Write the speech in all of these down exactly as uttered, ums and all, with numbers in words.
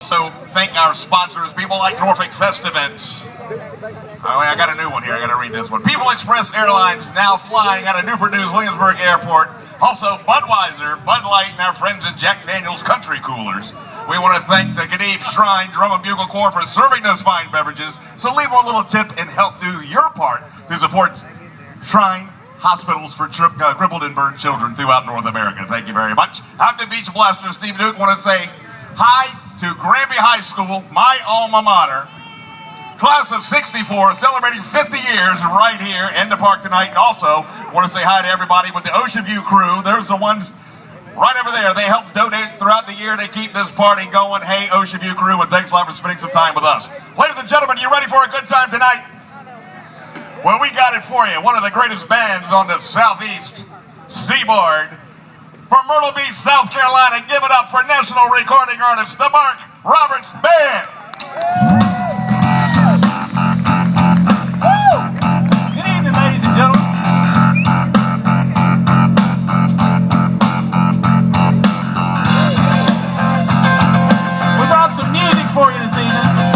also thank our sponsors, people like Norfolk Fest Events. Oh, wait, I got a new one here. I got to read this one. People Express Airlines now flying out of Newport News Williamsburg Airport. Also, Budweiser, Bud Light, and our friends at Jack Daniel's Country Coolers. We want to thank the Gedive Shrine Drum and Bugle Corps for serving those fine beverages. So leave one little tip and help do your part to support Shrine hospitals for tri uh, crippled and burned children throughout North America. Thank you very much. I'm the Beach Blaster, Steve Duke. Want to say hi to Granby High School, my alma mater. Class of sixty-four, celebrating fifty years right here in the park tonight. Also, want to say hi to everybody with the Ocean View crew. There's the ones right over there. They help donate throughout the year. They keep this party going. Hey, Ocean View crew, and thanks a lot for spending some time with us. Ladies and gentlemen, you ready for a good time tonight? Well, we got it for you. One of the greatest bands on the southeast seaboard. From Myrtle Beach, South Carolina, give it up for national recording artist, the Mark Roberts Band. Ladies and gentlemen, we brought some music for you this evening.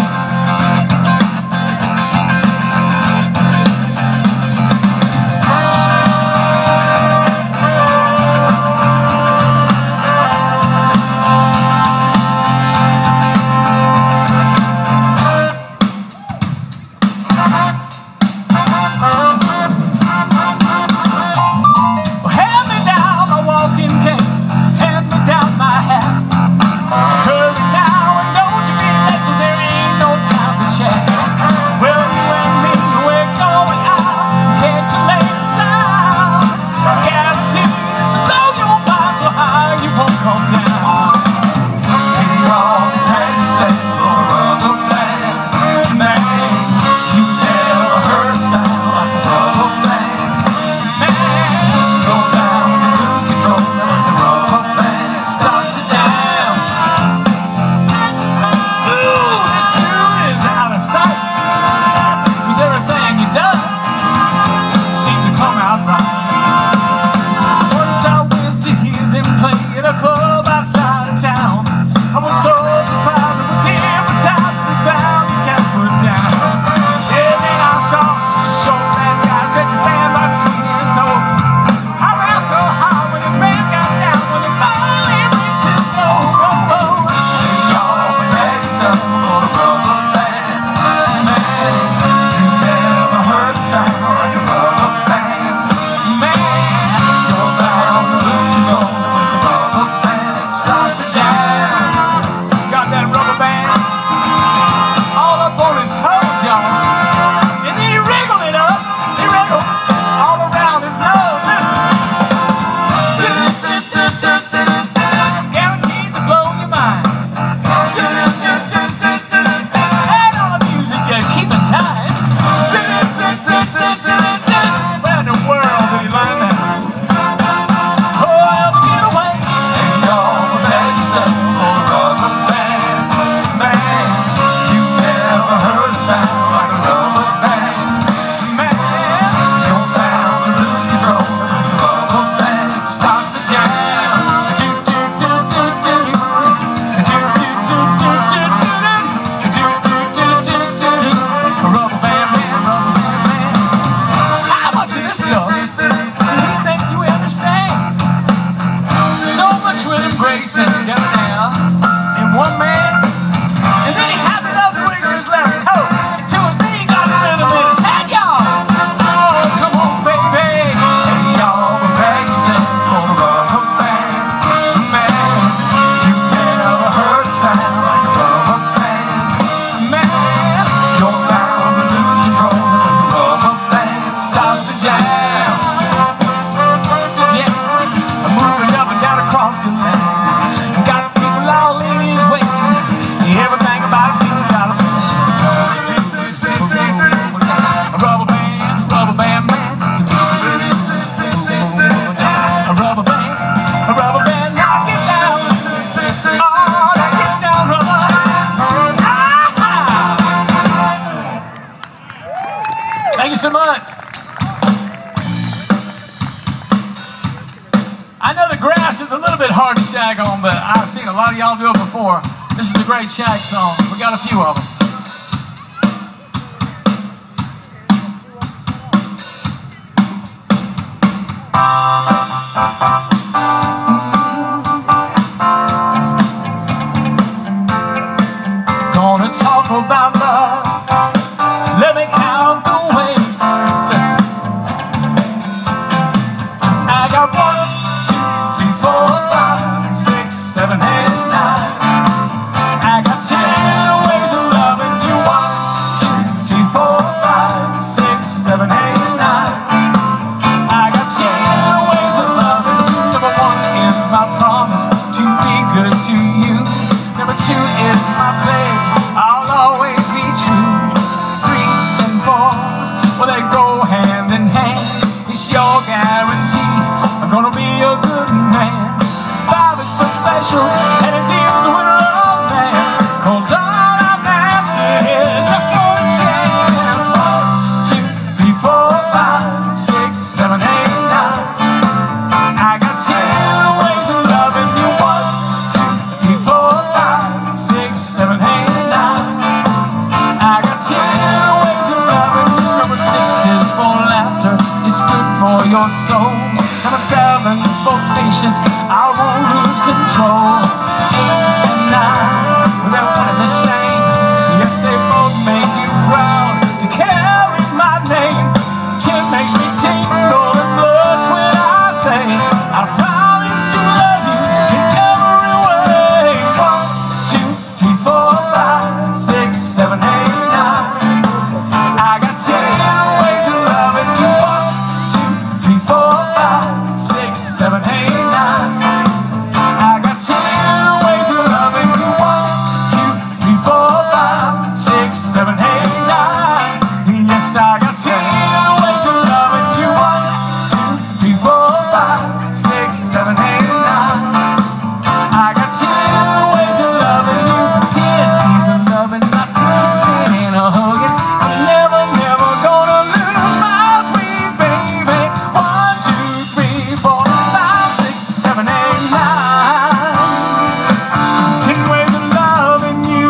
Thank you so much. I know the grass is a little bit hard to shag on, but I've seen a lot of y'all do it before. This is a great Shag song. We got a few of them. Gonna talk about love. Let me count the ways. Listen. I got one, two, three, four, five, six, seven, eight, nine. I got ten ways of loving you. One, two, three, four, five, six, seven, eight, nine. I got ten ways of loving you. Number one is my promise to be good to you. Number two is my pledge, I'll always be true. Three and four, well they go hand in hand. It's your guarantee I'm gonna be a good man. Five is so special and it deals with romance, 'cause all I'm asking is just for a chance. One, two, three, four, five, six, seven, eight, nine. I got ten ways of loving you. One, two, three, four, five, six, seven, eight, nine. I got ten ways of loving you. Number six is for laughter, it's good for your soul. Number seven is for patience, I won't lose control. Eight and nine, well they're one and the same. Yes, they both make you proud to carry my name. Ten makes me tingle and blush when I say I promise to love you in every way. One, two, three, four, five, six, seven, eight, nine. I got ten ways of loving you. One, two, three, four, five, six, seven, eight, nine. I got ten ways of loving you. One, two, three, four, five, six, seven, eight, nine. Yes, I got ten ways of loving you. One, two, three, four, five, six, seven, eight, nine. I got ten ways of loving you. Ten ways of loving, not to kissing and a hugging. I'm never, never gonna lose my sweet baby. One, two, three, four, five, six, seven, eight, nine. Ten ways of loving you.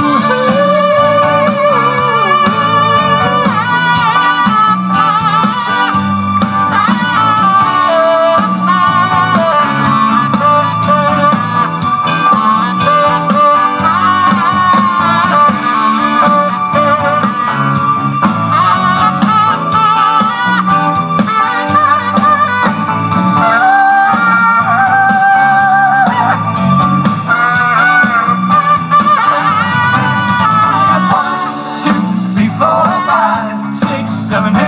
One, two, three, four, five, six, seven, eight.